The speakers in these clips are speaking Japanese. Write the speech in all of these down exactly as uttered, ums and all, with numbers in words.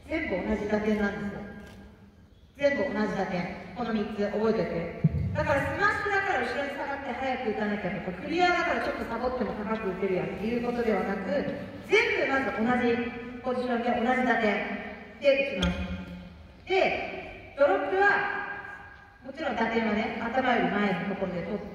全部同じ打点なんですよ。全部同じ打点。このみっつ覚えておいて。だからスマッシュだから後ろに下がって早く打たなきゃとか、クリアだからちょっとサボっても高く打てるやんっていうことではなく、全部まず同じポジションで同じ打点で打ちます。で、ドロップは、もちろん打点はね、頭より前のところで取って、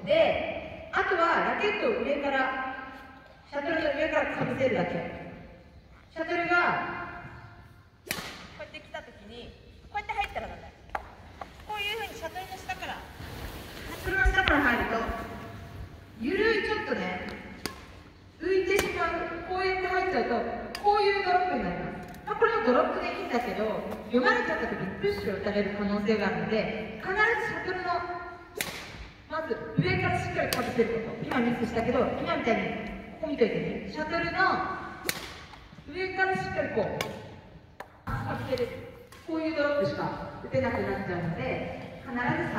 あとはラケットを上から、シャトルの上からかぶせるだけ。シャトルが、こうやって来たときに、こうやって入ったらダメ。こういうふうにシャトルの下から、シャトルの下から入ると、ゆるいちょっとね、浮いてしまう、こうやって入っちゃうと、こういうドロップになります。まあ、これもドロップでいいんだけど、読まれちゃったときにプッシュを打たれる可能性があるので、必ずシャトルの、まず上からしっかりかぶせること。今ミスしたけど、今みたいに、ここ見といてね、シャトルの上からしっかりこう、かぶせる。こういうドロップしか打てなくなっちゃうので、必ず下がること。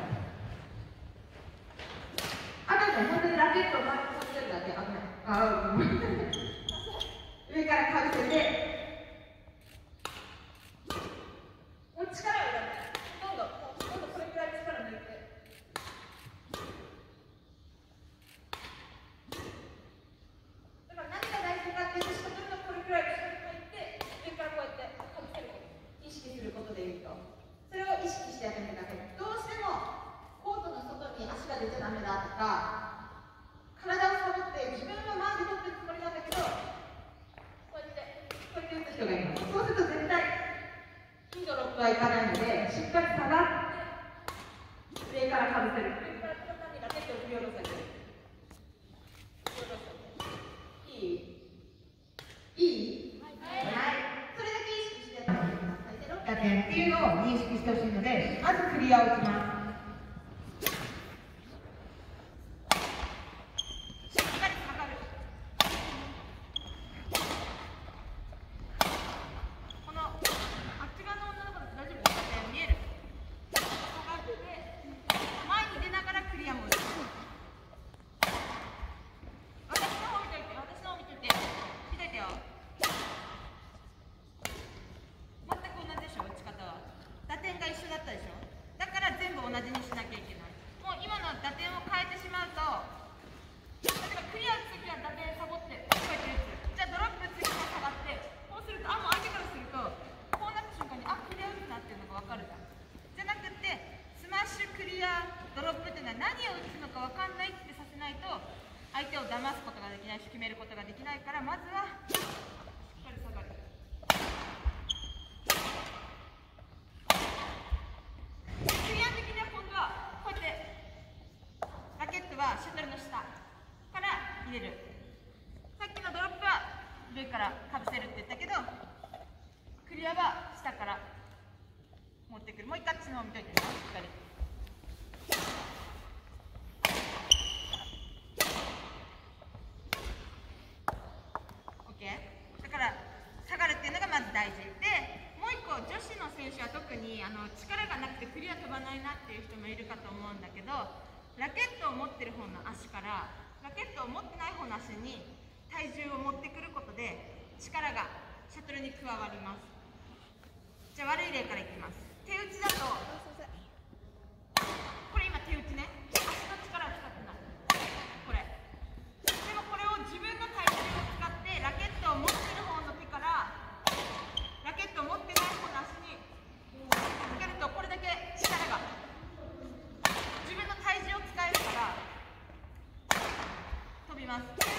あとね、本当にラケットを回しさせるだけ。あ、あ、ごめん。上からかぶせて、もう力を入れない。どんどん、どんどんこれくらい力抜いて。だから何が大事かっていうと、シャトルのこれくらい後ろに入って、上からこうやってかぶせること。意識することでいうと。それを意識してやってみてください。どうしても、コートの外に足が出ちゃダメだとか、体をサボって自分は前で取ってるつもりなんだけど、こうやって、こうやって打つ人がいます。そうすると絶対、いいドロップはいかないので、しっかり下がって、上からかぶせる。上からこのためにラケットを振り下ろせる。振り下ろせる。いい？いい？はい。はい。それだけ意識してやってみてください。で、ろっ打点っていうのを認識してほしいので、まずクリアを打ちます。同じにしなきゃいけない。もう今の打点を変えてしまうと、例えばクリア打つときは打点サボってこうやって打つ。じゃあドロップ打つときは下がって、こうすると、あ、もう相手からするとこうなった瞬間に、あ、クリア打つなっていうのが分かるじゃん。じゃなくて、スマッシュクリアドロップっていうのは何を打つのか分かんないってさせないと相手を騙すことができないし、決めることができないから、まずはしっかり下がる。シャトルの下から入れる。さっきのドロップは上からかぶせるって言ったけど、クリアは下から持ってくる。もう一回口の方見といてね、しっかり。オッケー。だから下がるっていうのがまず大事で、もう一個女子の選手は特にあの力がなくてクリア飛ばないなっていう人もいるかと思うんだけど、ラケットを持ってる方の足からラケットを持ってない方の足に体重を持ってくることで力がシャトルに加わります。じゃあ悪い例からいきます。手打ちだと、これ今手打ちね、足の力を使ってない、これでもこれを自分の体重を使ってラケットを持ってる方の手からラケットを持ってない方の足にかけると、これだけ力が自分の体重を使えるから飛びます。